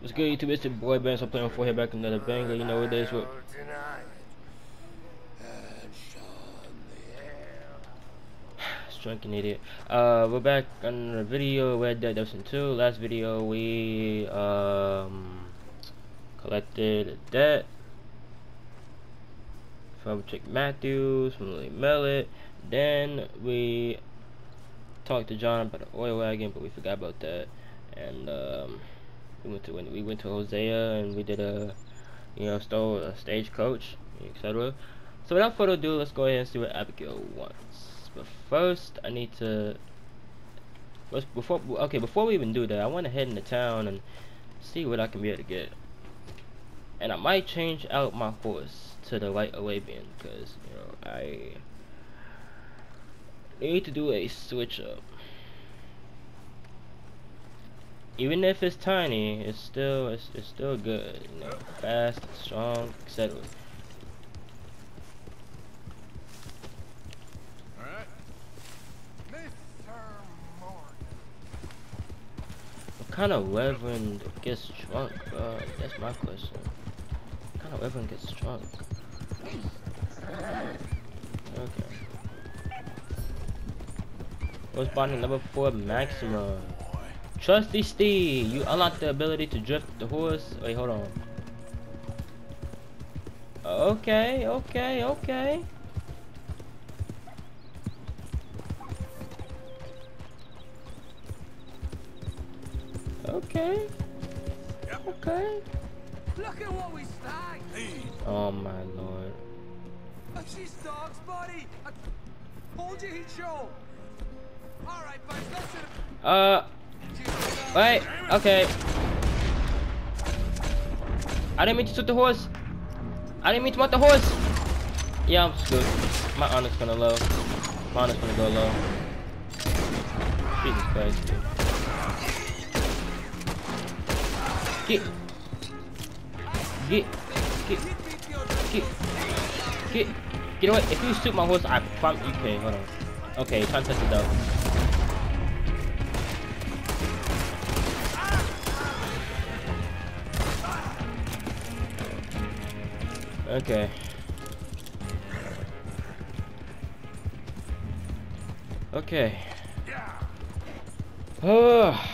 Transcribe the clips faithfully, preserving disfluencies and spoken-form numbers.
What's good, YouTube? It's your boy Ben. So playing for here back another banger. You know what it is. What? Drunken idiot. Uh, we're back on the video. Red Dead Redemption two. Last video we um collected a debt from Chick Matthews, from Lily Mellet. Then we talked to John about the oil wagon, but we forgot about that. And um, we went to we went to Hosea and we did a you know stole a stagecoach, et cetera. So without further ado, let's go ahead and see what Abigail wants. But first, I need to. Let's, before okay, before we even do that, I want to head into town and see what I can be able to get. And I might change out my horse to the White Arabian because you know I need to do a switch up. Even if it's tiny, it's still it's, it's still good. You know, fast, strong, et cetera. What kind of reverend gets drunk, bro? That's my question. What kind of reverend gets drunk? Okay. What's body number four, Maxima? Trusty Steve, you unlock the ability to drift the horse. Wait, hold on. Okay, okay, okay. Okay. Okay. Look at what we snagged. Oh my lord. She's dog's body. I told you he'd show. All right, boys, listen. Uh. Wait. Okay. I didn't mean to shoot the horse. I didn't mean to want the horse. Yeah, I'm screwed. My honor's gonna low. My honor's gonna go low. Jesus Christ. Dude. Get, get, get, get, get, get away. If you shoot my horse, I promise. Okay, hold on. Okay, trying to touch it though. Okay. Okay. Oh.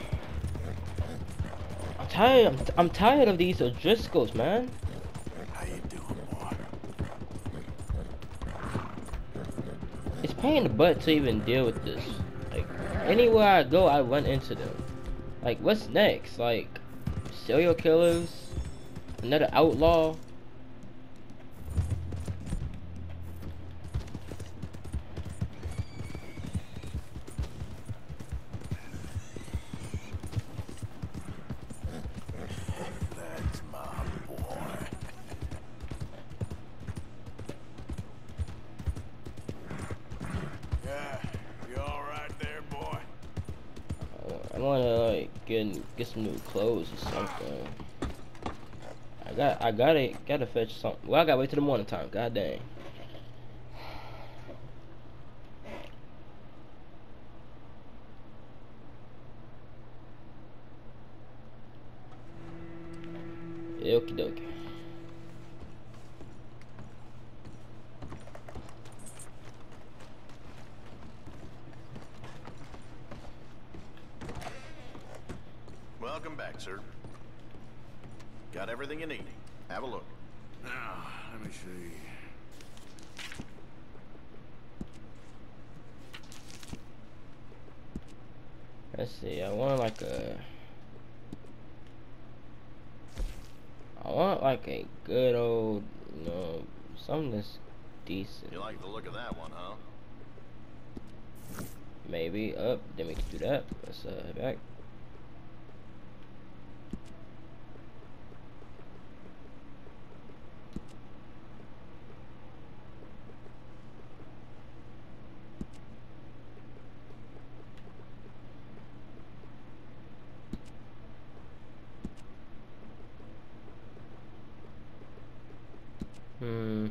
Tired. I'm, I'm tired of these O'Driscolls, man. How you doing, boy? It's pain in the butt to even deal with this. Like, anywhere I go, I run into them. Like, what's next? Like, serial killers? Another outlaw? I wanna like get get some new clothes or something. I got I gotta gotta fetch something. Well, I gotta wait till the morning time. God dang. Okie dokie. Welcome back, sir. Got everything you need. Have a look. Now, let me see. Let's see. I want like a. I want like a good old, you know, something that's decent. You like the look of that one, huh? Maybe up. Then we can do that. Let's uh head back. Hmm.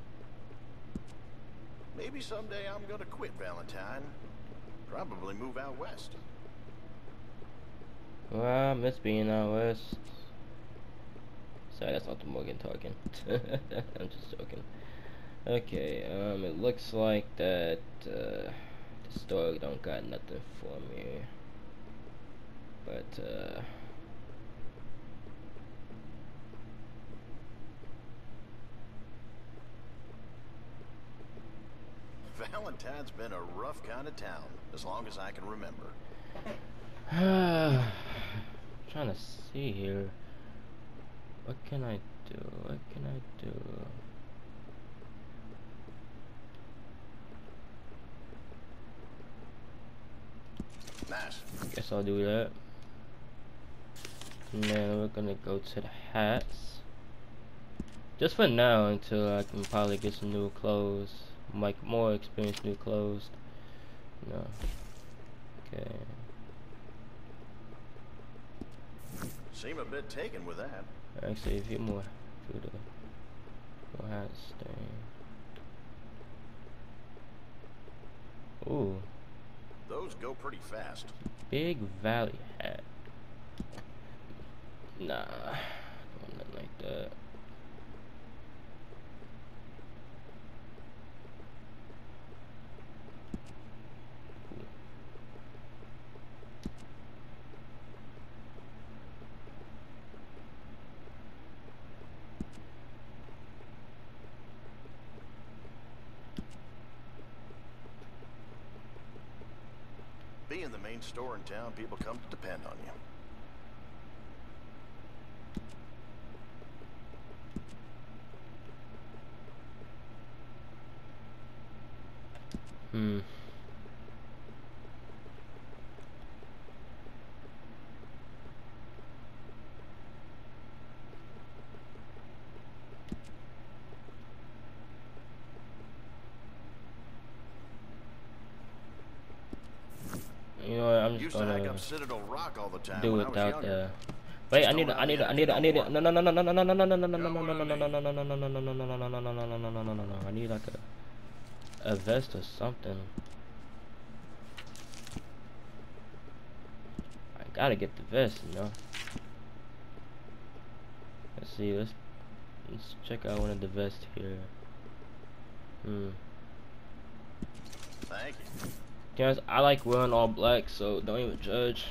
Maybe someday I'm gonna quit Valentine. Probably move out west. Well, I miss being out west. Sorry, that's not the Morgan talking. I'm just joking. Okay, um, it looks like that uh, the store don't got nothing for me. But uh, Valentine's been a rough kind of town, as long as I can remember. trying to see here. What can I do? What can I do? Nice. Guess I'll do that. And then we're gonna go to the hats. Just for now, until I can probably get some new clothes. Like more experienced new clothes. No. Okay. Seem a bit taken with that. Actually, a few more to the more hats thing. Ooh. Those go pretty fast. Big Valley hat. Nah, I don't want nothing like that. Being the main store in town, people come to depend on you. Hmm. You know what? I'm just Used to hike gonna up Citadel Rock all the time do when I was without younger. the. Wait, I Just need, don't I need, have I the need, I need, energy no, no, no, no, no, no, no, no, no, no, no, no, no, Got no, what I no, no, need. no, no, no, no, no, no, no, no, no, no, no, no, no, no, no, no, no. I need like a, a vest or something. I gotta get the vest, you know. Let's see, let's let's check out one of the vests here. Hmm. Thank you. Guys, I like wearing all black, so don't even judge.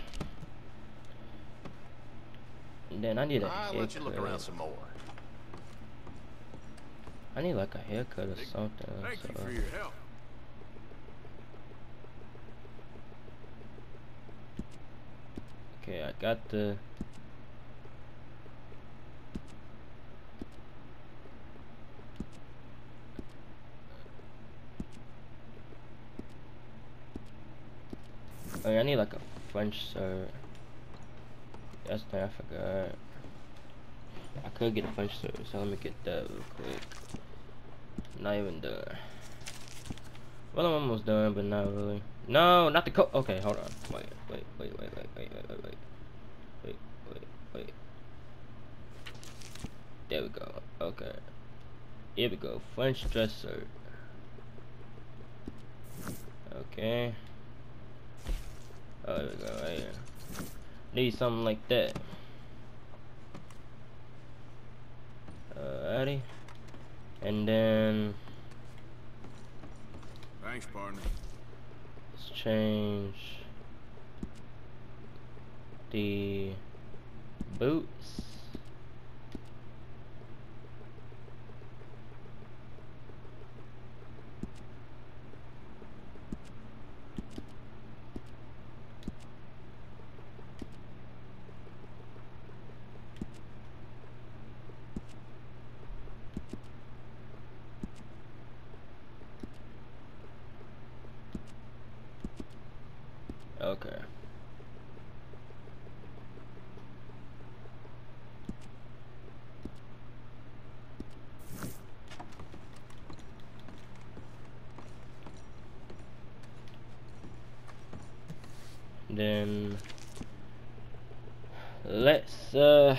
And then I need a I'll let you look around haircut. some more. I need like a haircut or something. Thank you So. for your help. Okay, I got the. Oh, yeah, I need like a French shirt. That's the I forgot. I could get a French shirt, so let me get that real quick. Not even done. Well, I'm almost done, but not really. No, not the coat. Okay, hold on. Wait, wait, wait, wait, wait, wait, wait, wait, wait, wait, wait, wait. There we go. Okay. Here we go. French dress shirt. Okay. Oh, there we go. Right here. Need something like that. Alrighty. And then Thanks, partner. let's change the boots. Okay. Then let's uh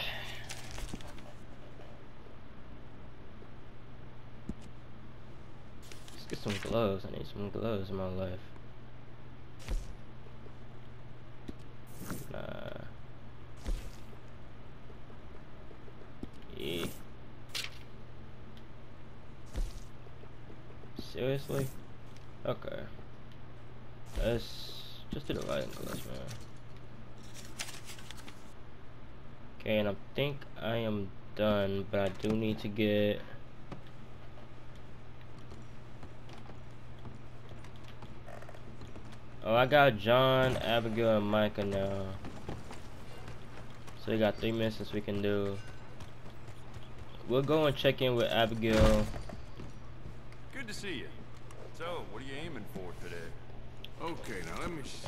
let's get some gloves. I need some gloves in my life. Nah. E. Seriously? Okay. Let's just do the lighting class, man. Okay, and I think I am done, but I do need to get oh, I got John, Abigail, and Micah now. So we got three missions we can do. We'll go and check in with Abigail. Good to see you. So, what are you aiming for today? Okay, now let me see.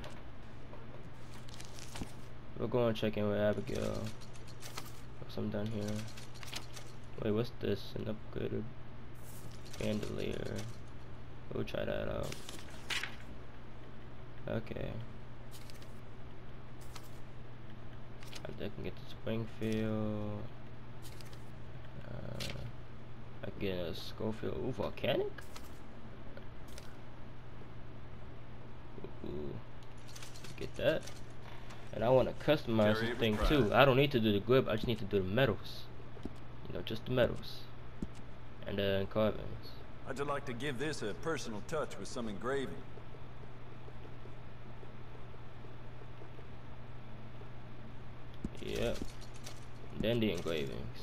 We'll go and check in with Abigail. What's I'm done here? Wait, what's this? An upgraded chandelier. We'll try that out. Okay. I can get to Springfield. Uh, I can get a Schofield. Ooh, volcanic? Ooh, get that. And I want to customize Carry this it thing with too. pride. I don't need to do the grip. I just need to do the metals. You know, just the metals and uh, carvings. I'd like to give this a personal touch with some engraving. Yep. Then the engravings.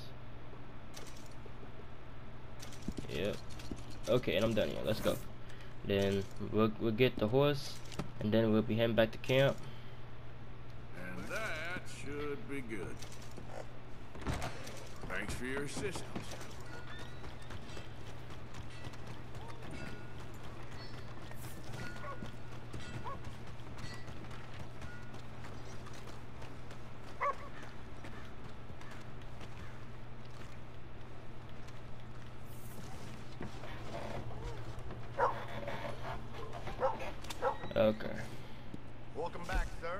Yep. Okay, and I'm done here. Let's go. Then we'll we'll get the horse, and then we'll be heading back to camp. And that should be good. Thanks for your assistance. Okay. Welcome back, sir.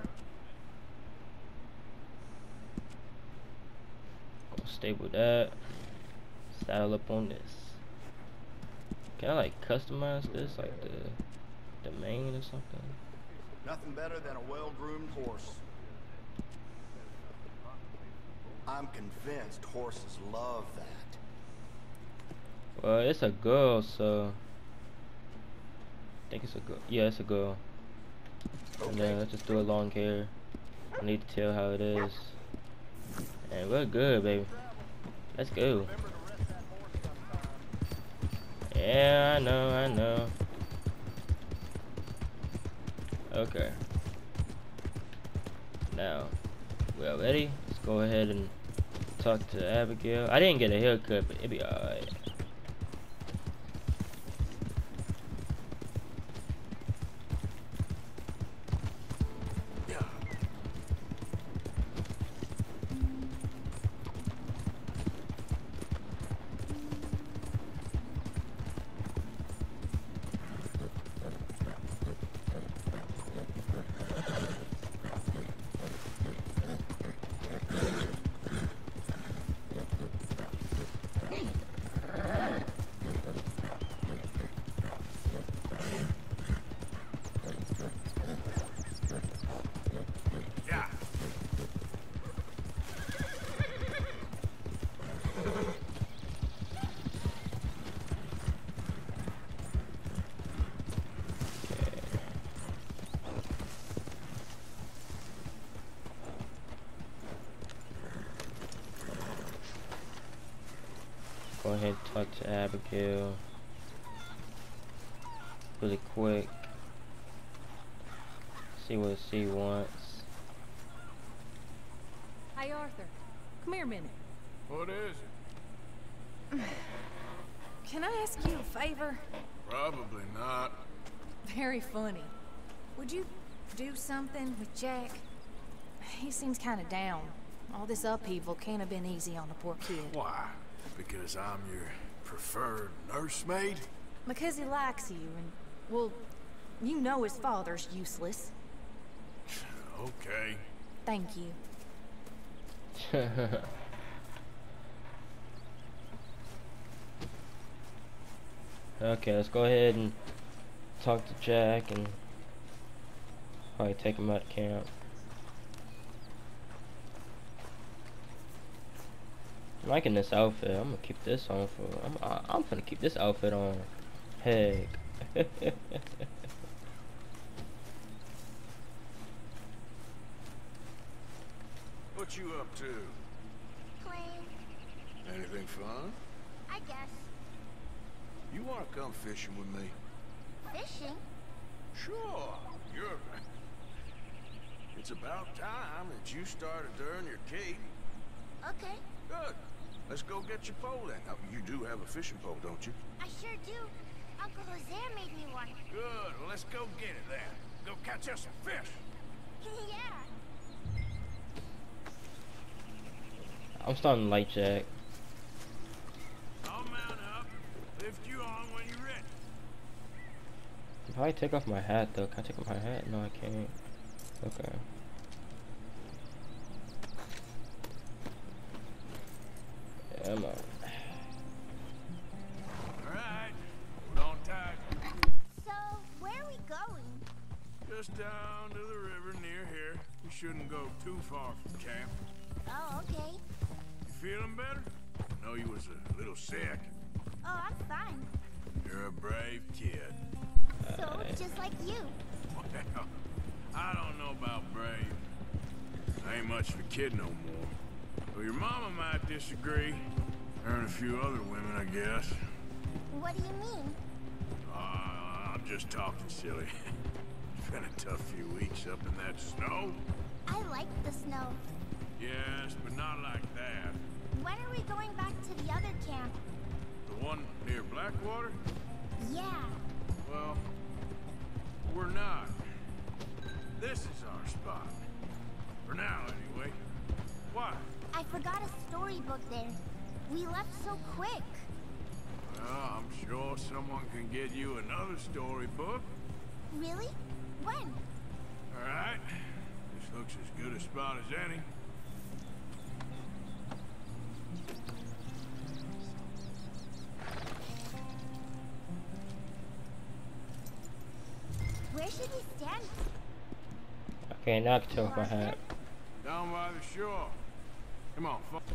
Gonna stay with that. Saddle up on this. Can I like customize this, like the the mane or something? Nothing better than a well-groomed horse. I'm convinced horses love that. Well, it's a girl, so I think it's a girl. Yeah, it's a girl. And then let's just do a long hair. I need to tell how it is. And we're good, baby. Let's go. Yeah, I know, I know. Okay. Now, we're ready. Let's go ahead and talk to Abigail. I didn't get a haircut, but it'll be alright. Go ahead and talk to Abigail really quick. See what she wants. Hey Arthur, come here a minute. What is it? Can I ask you a favor? Probably not. Very funny. Would you do something with Jack? He seems kind of down. All this upheaval can't have been easy on the poor kid. Why? Because I'm your preferred nursemaid? Because he likes you and, well, you know his father's useless. Okay. Thank you. Okay, let's go ahead and talk to Jack and probably take him out to camp. I'm liking this outfit. I'm gonna keep this on for. I'm. I, I'm gonna keep this outfit on. Heck. What you up to? Playing, Anything fun? I guess. You wanna come fishing with me? Fishing? Sure. You're... It's about time that you started to earn your keep. Okay, Good. Let's go get your pole then. Now, you do have a fishing pole, don't you? I sure do. Uncle Jose made me one. Good. Well, let's go get it then. Go catch us some fish. Yeah. I'm starting to like Jack. I'll mount up. Lift you on when you're ready. If I take off my hat though, can I take off my hat? No, I can't. Okay. Yeah, I'm on. Alright. Hold on tight. So, where are we going? Just down to the river near here. We shouldn't go too far from camp. Oh, okay. You feeling better? I know you was a little sick. Oh, I'm fine. You're a brave kid. So, just like you. Well, I don't know about brave. I ain't much of a kid no more. Well, your mama might disagree. Her and a few other women, I guess. What do you mean? Uh, I'm just talking silly. It's been a tough few weeks up in that snow. I like the snow. Yes, but not like that. When are we going back to the other camp? The one near Blackwater? Yeah. Well, we're not. This is our spot. For now, anyway. Why? I forgot a storybook there. We left so quick. Well, I'm sure someone can get you another storybook. Really? When? All right. This looks as good a spot as any. Where should we stand? Okay, now I can take off my hat. Down by the shore. Come on, follow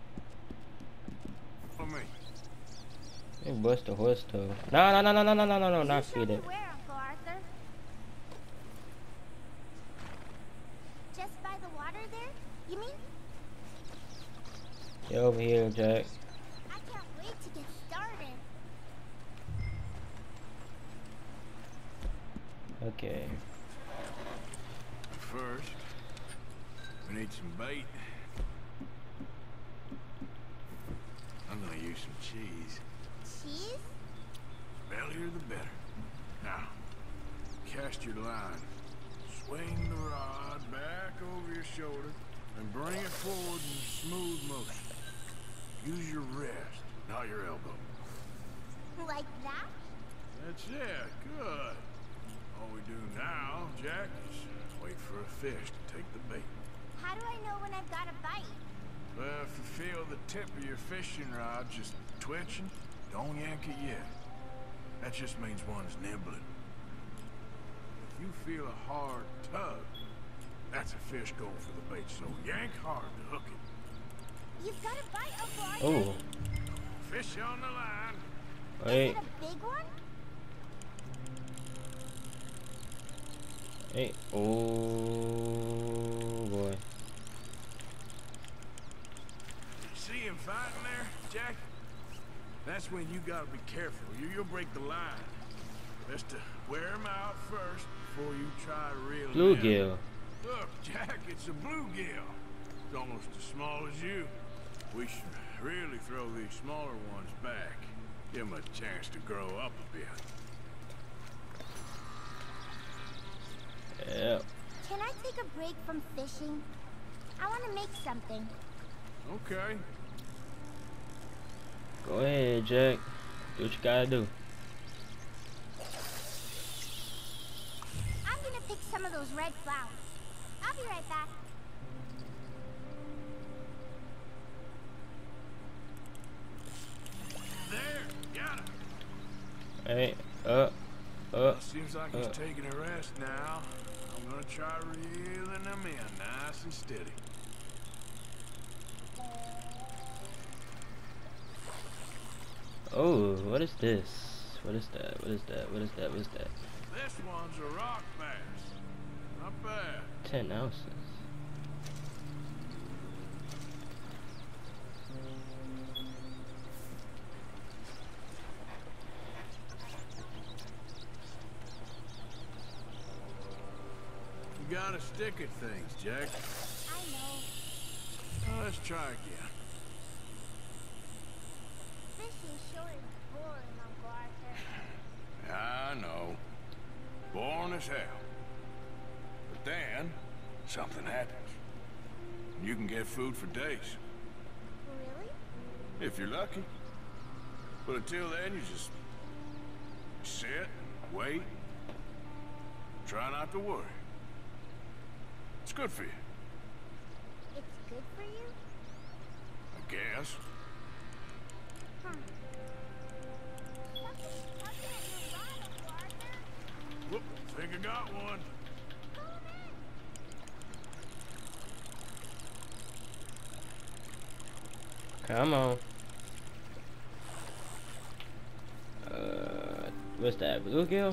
follow me. Hey, bust the horse though. No, no, no, no, no, no, no, no, no, You not show feed me it. where, Uncle Arthur? Just by the water there? You mean? Get over here, Jack. I can't wait to get started. Okay. First, we need some bait. I'm gonna use some cheese. Cheese? Bellier the better. Now, cast your line. Swing the rod back over your shoulder and bring it forward in smooth motion. Use your wrist, not your elbow. Like that? That's it. Good. All we do now, Jack, is wait for a fish to take the bait. How do I know when I've got a bite? Well, if you feel the tip of your fishing rod just twitching, don't yank it yet. That just means one's nibbling. If you feel a hard tug, that's a fish going for the bait, so yank hard to hook it. You've got a bite, Uncle Arthur. Oh, Fish on the line. wait, Is it a big one? hey, oh boy. See him fighting there, Jack? That's when you gotta be careful. You, you'll break the line. Best to wear him out first before you try to reel him in. Bluegill. Look, Jack, it's a bluegill. It's almost as small as you. We should really throw these smaller ones back. Give them a chance to grow up a bit. Yeah. Can I take a break from fishing? I want to make something. Okay. Go ahead, Jack. Do what you gotta do. I'm gonna pick some of those red flowers. I'll be right back. There, got him. Hey, up, up. Seems like he's Uh. taking a rest now. I'm gonna try reeling him in nice and steady. Oh, what is this? What is that? What is that? What is that? What is that? This one's a rock bass. Not bad. Ten ounces. You gotta stick at things, Jack. I know. Now, let's try again. Fishing sure is boring, Uncle Arthur. I know. Boring as hell. But then, something happens. You can get food for days. Really? If you're lucky. But until then, you just sit, wait, try not to worry. It's good for you, It's good for you? I guess. Huh. Something's tugging at your rod, Uncle Arthur. Whoop, think I got one. Come on. Uh, what's that? Bluegill?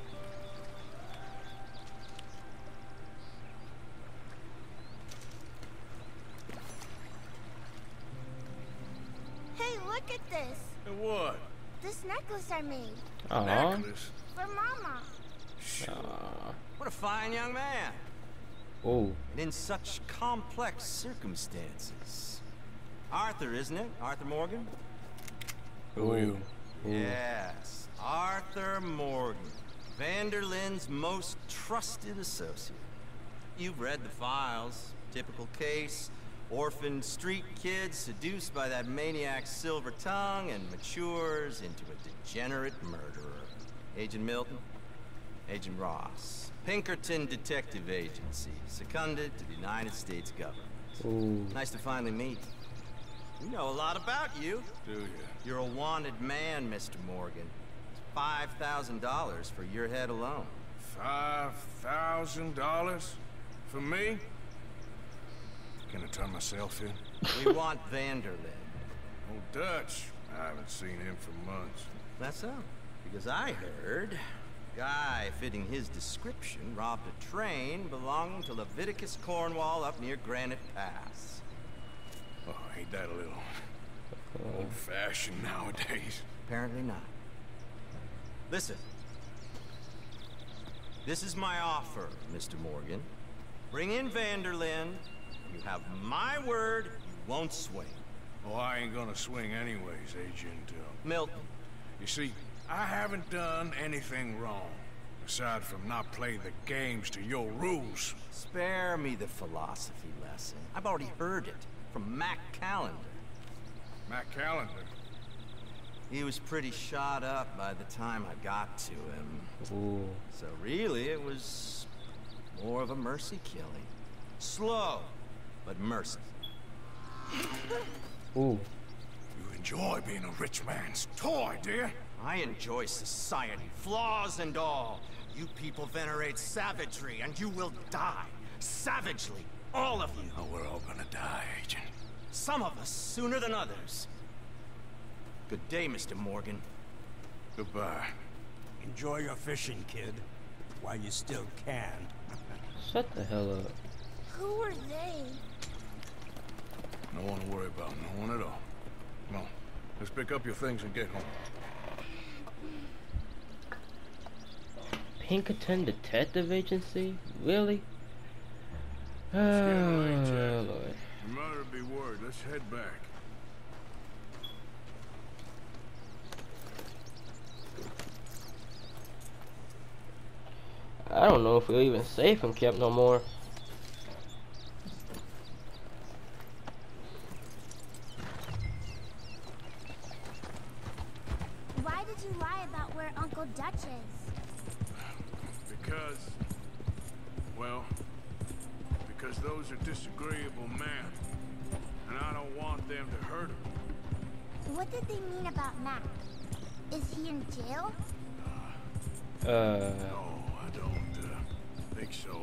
Hey, look at this. And what? This necklace I made. Aw. Necklace? For Mama. Aw. What a fine young man. Oh. And in such complex circumstances. Arthur, isn't it? Arthur Morgan? Who are you? Yes, Arthur Morgan. Vanderlyn's most trusted associate. You've read the files. Typical case. Orphaned street kid seduced by that maniac's silver tongue and matures into a degenerate murderer. Agent Milton? Agent Ross. Pinkerton Detective Agency, seconded to the United States government. Ooh. Nice to finally meet. We know a lot about you. Do you? You're a wanted man, Mister Morgan. It's five thousand dollars for your head alone. Five thousand dollars? For me? Can I turn myself in? We want Vanderlyn. Oh, Dutch. I haven't seen him for months. That's so. Because I heard a guy fitting his description robbed a train belonging to Leviticus Cornwall up near Granite Pass. Oh, ain't that a little old-fashioned nowadays? Apparently not. Listen. This is my offer, Mister Morgan. Bring in Vanderlyn. You have my word you won't swing. Oh, I ain't gonna swing anyways, Agent uh, Milton. You see, I haven't done anything wrong, aside from not playing the games to your rules. Spare me the philosophy lesson. I've already heard it from Mac Callender. Matt Callender. He was pretty shot up by the time I got to him. Ooh. So really, it was more of a mercy killing. Slow, but merciful. Ooh. You enjoy being a rich man's toy, dear? I enjoy society, flaws and all. You people venerate savagery, and you will die. Savagely. All of you. Oh, we're all gonna die, Agent. Some of us sooner than others. Good day, Mister Morgan. Goodbye. Enjoy your fishing, kid, while you still can. Shut the hell up. Who are they? No one to worry about, no one at all. Come on, let's pick up your things and get home. Pinkerton Detective Agency? Really? Oh, getting late, Jack. Lord. Your mother would be worried. Let's head back. I don't know if we're even safe in Camp no more. Why did you lie about where Uncle Dutch is? Because, well, because those are disagreeable men, and I don't want them to hurt him. What did they mean about Mac? Is he in jail? Uh. No, I don't uh, think so.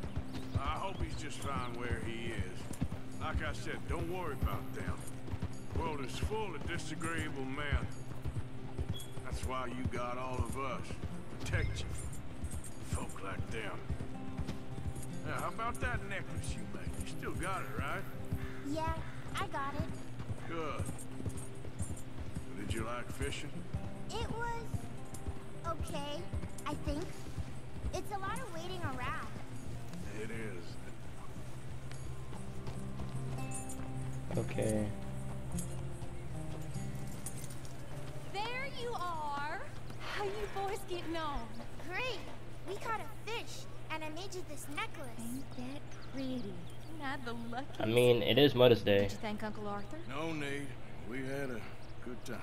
I hope he's just fine where he is. Like I said, don't worry about them. world is full of disagreeable men. That's why you got all of us. Protect you from folk like them. Now, how about that necklace you made? You still got it, right? Yeah, I got it. Good. Did you like fishing? It was... okay, I think. It's a lot of waiting around. It is. Okay. There you are. How you boys getting on? Great. We caught a fish, and I made you this necklace. Ain't that pretty? Not the luckiest. I mean, it is Mother's Day. Did you thank Uncle Arthur? No need. We had a good time.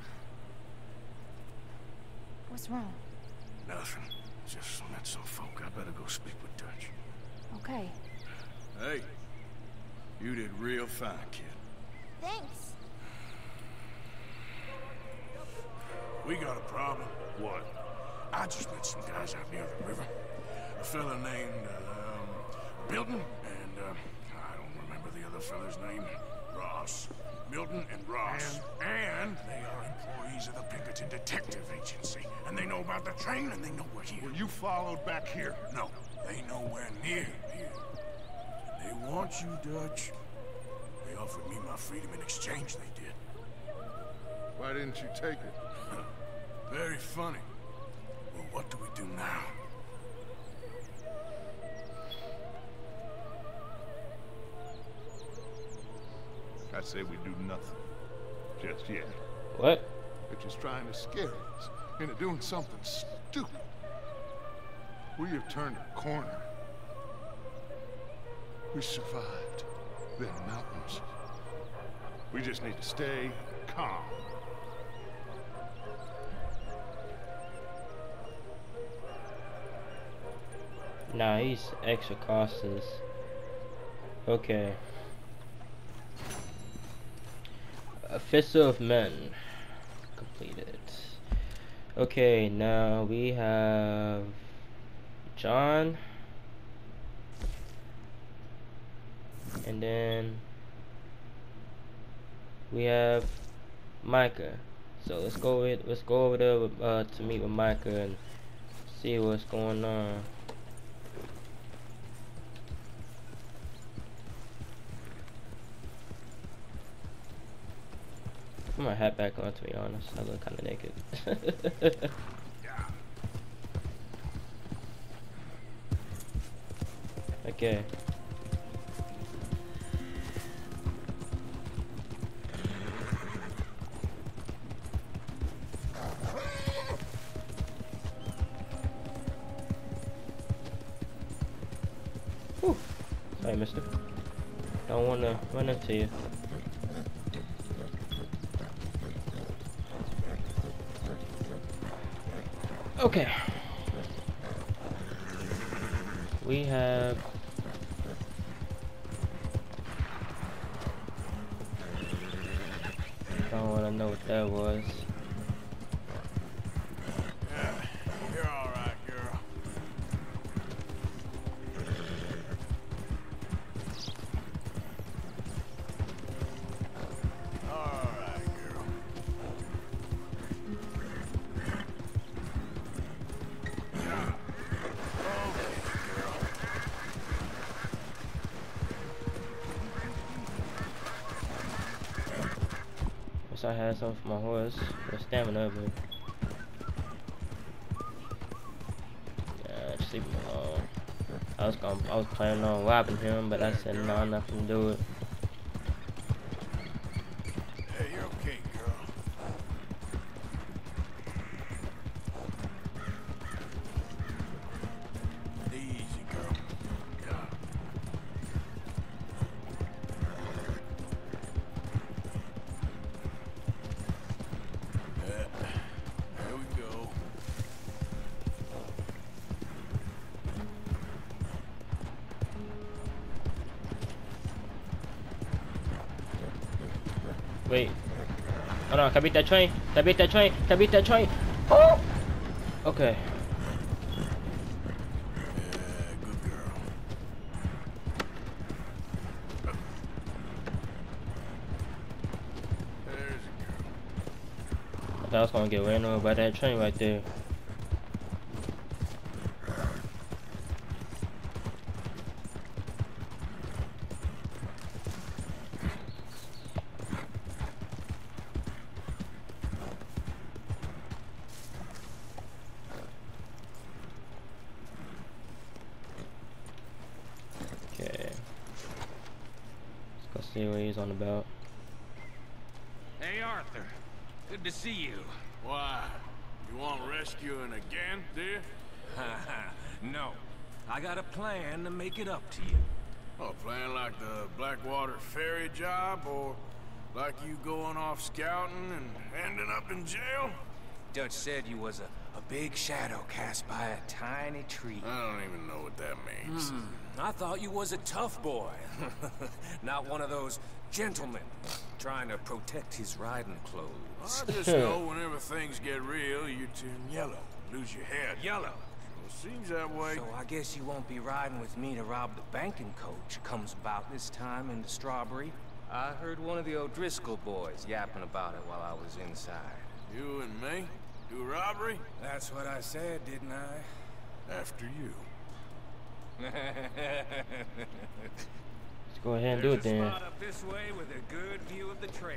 What's wrong? Nothing. Just met some folk. I better go speak with Dutch. Okay. Hey, you did real fine, kid. Thanks. We got a problem. What? I just met some guys out near the river. A fella named, um, Milton, and, um, I don't remember the other fella's name. Ross. Milton and Ross. And, and they are employees of the Pinkerton Detective Agency. And they know about the train, and they know we're here. Well, you followed back here? No, they nowhere near here. And they want you, Dutch. They offered me my freedom in exchange, they did. Why didn't you take it? Very funny. Well, what do we do now? I say we do nothing. Just yet. What? They're just trying to scare us into doing something stupid. We have turned a corner. We survived them mountains. We just need to stay calm. Nah, he's extra cautious. Okay. A Fist of Men completed. Okay, now we have John, and then we have Micah. So let's go with let's go over there with, uh, to meet with Micah and see what's going on. Put my hat back on, to be honest. I look kind of naked. Okay. Whew. Sorry, mister. Don't want to run into you. Okay. We have I don't want to know what that was. Yeah, you're all right, girl. All right, girl. Yeah. Okay, girl. Wish I had something for my horse. The stamina, but yeah, just leave him alone. I was gonna, I was planning on robbing him, but I said no, I'm not gonna do it. Hey, you're okay, girl. Easy, girl. Yeah. Uh, there we go. Wait. Hold on, can I beat that train? Can I beat that train? Can I beat that train? Oh! Okay. Yeah, good girl. thought I was gonna get ran over by that train right there. Okay. Let's go see what he's on about. Hey, Arthur. Good to see you. Why? You want rescuing again, dear? No. I got a plan to make it up to you. Oh, a plan like the Blackwater ferry job, or like you going off scouting and ending up in jail? Dutch said you was a, a big shadow cast by a tiny tree. I don't even know what that means. Hmm. I thought you was a tough boy. Not one of those gentlemen trying to protect his riding clothes. I just know whenever things get real, you turn yellow, lose your head. Yellow? So it seems that way. So I guess you won't be riding with me to rob the banking coach comes about this time in the Strawberry. I heard one of the O'Driscoll boys yapping about it while I was inside. You and me? Do robbery? That's what I said, didn't I? After you. Let's go ahead and do it then. There's a spot up this way with a good view of the trail.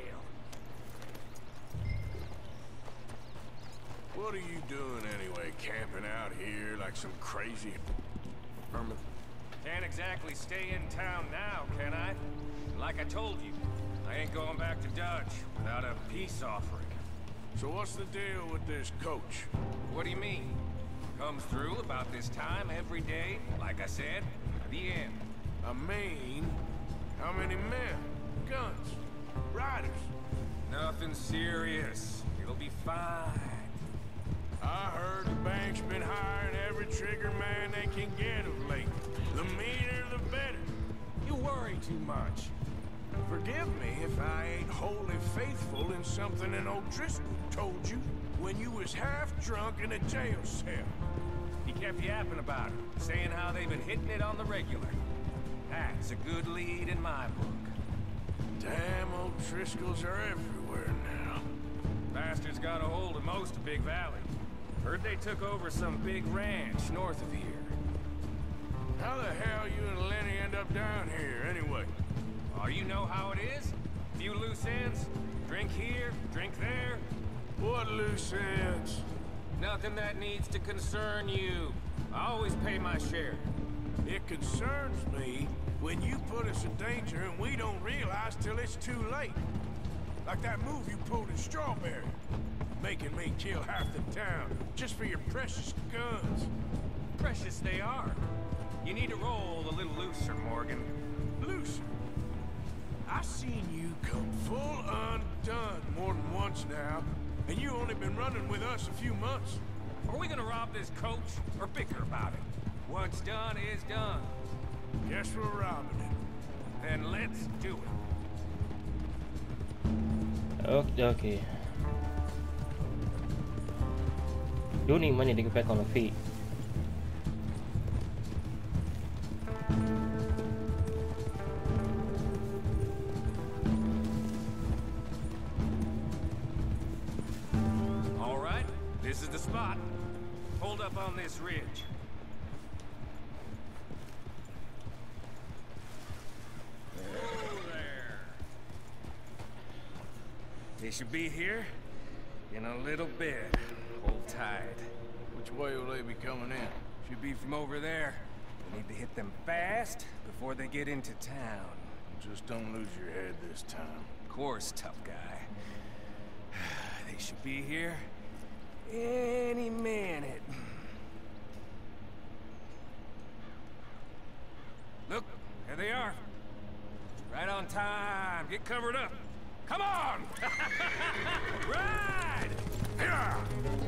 What are you doing anyway, camping out here like some crazy hermit? Can't exactly stay in town now, can I? Like I told you, I ain't going back to Dutch without a peace offering. So what's the deal with this coach? What do you mean? Comes through about this time every day, like I said, the end. I mean, how many men, guns, riders? Nothing serious. It'll be fine. I heard the bank's been hiring every trigger man they can get of late. The meaner, the better. You worry too much. Forgive me if I ain't wholly faithful in something an O'Driscoll told you when you was half drunk in a jail cell. He kept yapping about it, saying how they've been hitting it on the regular. That's a good lead in my book. Damn O'Driscolls are everywhere now. Bastards got a hold of most of Big Valley. Heard they took over some big ranch north of here. How the hell you and Lenny end up down here, anyway? Oh, you know how it is? Few loose ends. Drink here, drink there. What loose ends? Nothing that needs to concern you. I always pay my share. It concerns me when you put us in danger and we don't realize till it's too late. Like that move you pulled in Strawberry. Making me kill half the town just for your precious guns. Precious they are. You need to roll a little looser, Morgan. Looser? I've seen you come full undone more than once now, and you only been running with us a few months. Are we gonna rob this coach or bicker about it? What's done is done. Guess we're robbing it. Then let's do it. Okay, okay. You need money to get back on the feet. All right, this is the spot. Hold up on this ridge. Whoa there. They should be here in a little bit. Hold tight. Which way will they be coming in? Should be from over there. We need to hit them fast before they get into town. Just don't lose your head this time. Of course, tough guy. They should be here any minute. Look, there they are. Right on time. Get covered up. Come on! Ride! Yeah!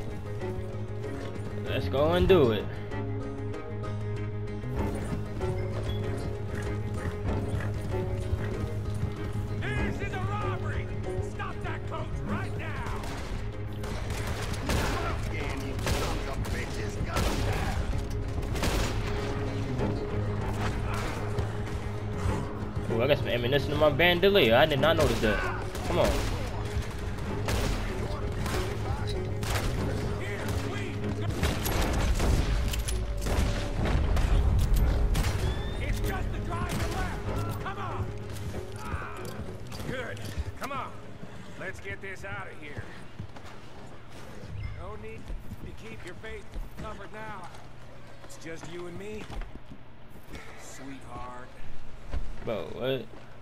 Let's go and do it. This is a robbery! Stop that coach right now! Again, you sons of bitches, got them down. Oh, I got some ammunition in my bandolier. I did not notice that. Come on. Let's get this out of here. No need to keep your face covered now. It's just you and me, sweetheart. Bro, what?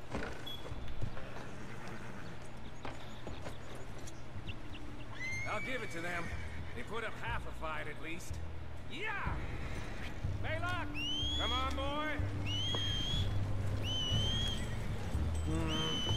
I'll give it to them. They put up half a fight at least. Yeah! Baylock! Come on, boy! Hmm.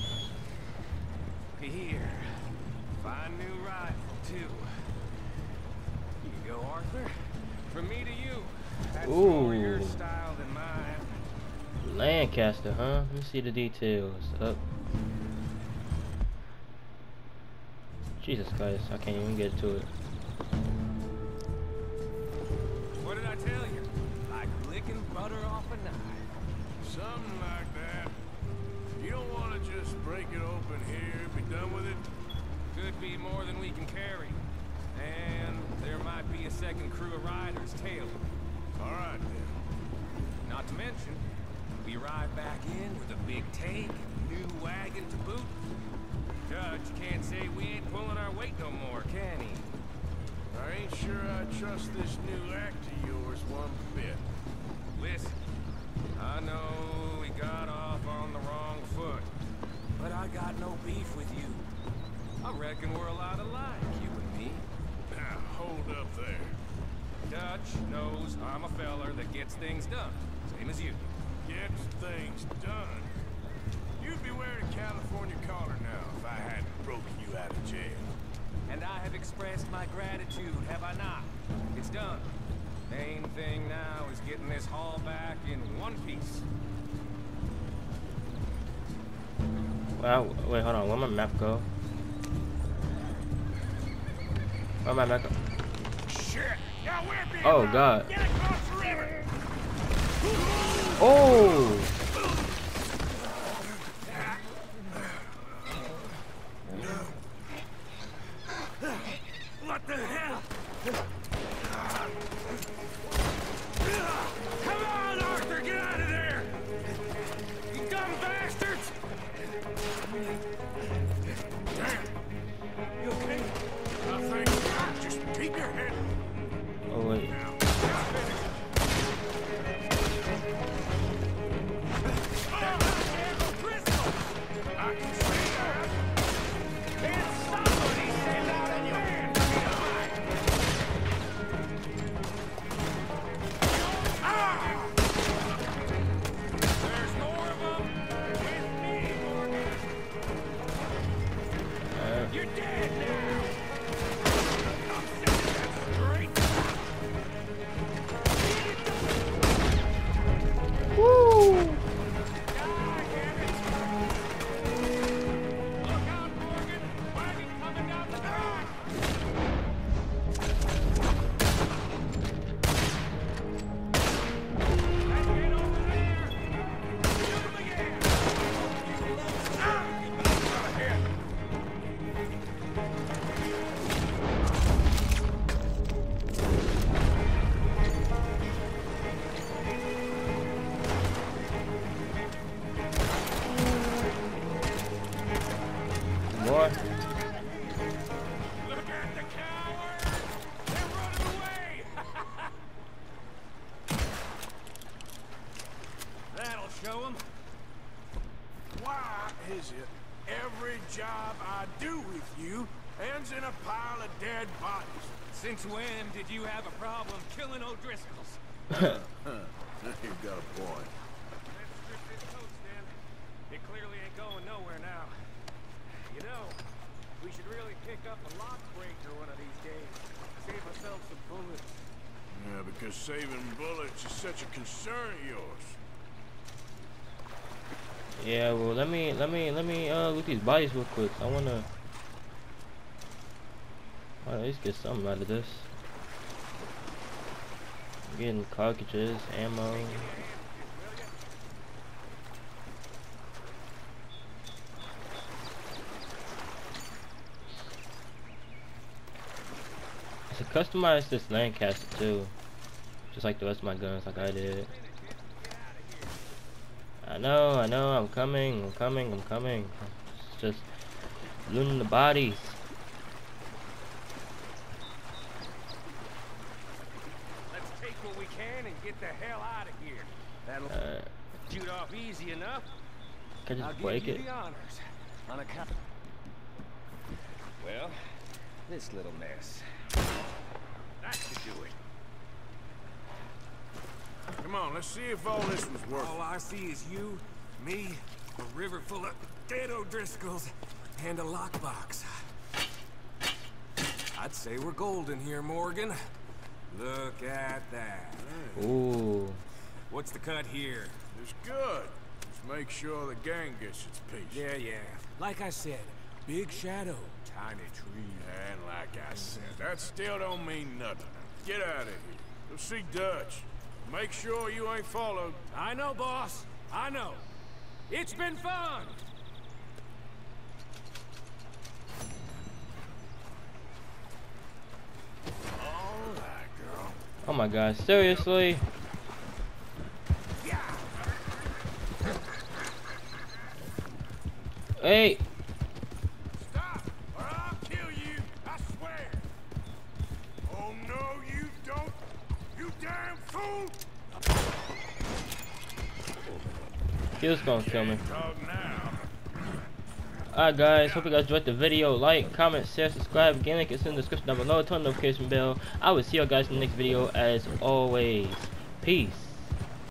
Here. Fine new rifle, too. Here you go, Arthur. From me to you. That's more your style than mine. Lancaster, huh? Let me see the details. Up. Jesus Christ, I can't even get to it. What did I tell you? Like licking butter off a knife. Something like that. You don't want to just break it open here, be done with it? Could be more than we can carry. And there might be a second crew of riders tailing. All right, then. Not to mention, we ride back in with a big take, new wagon to boot. Judge can't say we ain't pulling our weight no more, can he? I ain't sure I trust this new act of yours one bit. Listen, I know we got off on the wrong foot, but I got no beef with you. I reckon we're a lot alike, you and me. Now, hold up there. Dutch knows I'm a feller that gets things done, same as you. Gets things done? You'd be wearing a California collar now if I hadn't broken you out of jail. And I have expressed my gratitude, have I not? It's done. Main thing now is getting this haul back in one piece. Wow, wait, hold on. Where my map go? Where my map go? Shit! Now we're being Oh, robbed. God. Get across the river! Oh! What the hell? Come on, Arthur, get out of there! You dumb bastards! Damn! You okay? I think just keep your head. Oh, wait. I can see that. It's somebody send out a man for me to hide. Ah! There's more of them. With me, Morgan. Alright. You're dead now. I'm setting that straight. Woo! Die, damn it. Look out, Morgan. Wagon coming down the track. Let's get over there. Shoot him again. Ah! Out of here. More. Look at the coward! They're running away! That'll show them. Why is it every job I do with you ends in a pile of dead bodies? Since when did you have a problem killing O'Driscolls? You've got a point. Let's strip this coach, then. It clearly ain't going nowhere now. You know, we should really pick up a lock breaker one of these days. Save ourselves some bullets. Yeah, because saving bullets is such a concern of yours. Yeah, well, let me, let me, let me, uh, look at these bodies real quick. I wanna, I wanna at least get something out of this. I'm getting cartridges, ammo. To customize this Lancaster too, just like the rest of my guns, like I did. I know, I know, I'm coming, I'm coming, I'm coming. It's just looting the bodies. Let's take what we can and get the hell out of here. That'll Uh, shoot off easy enough. can I I'll just give break you it? the honors on account. Well, this little mess. That should do it. Come on, let's see if all this was worth All it. I see is you, me, a river full of dead O'Driscolls, and a lockbox. I'd say we're golden here, Morgan. Look at that. Ooh. What's the cut here? It's good. Just make sure the gang gets its piece. Yeah, yeah. Like I said, big shadow, tiny tree. And like I said, that still don't mean nothing. Get out of here. Go see Dutch. Make sure you ain't followed. I know, boss. I know. It's been fun. All right, girl. Oh my god, seriously? Hey! Stop, or I'll kill you, I swear. Oh, no, you don't. You damn fool. He was gonna kill me. Talk now. Alright guys, hope you guys enjoyed the video. Like, comment, share, subscribe. Again, link is in the description down below. Turn the notification bell. I will see you guys in the next video as always. Peace.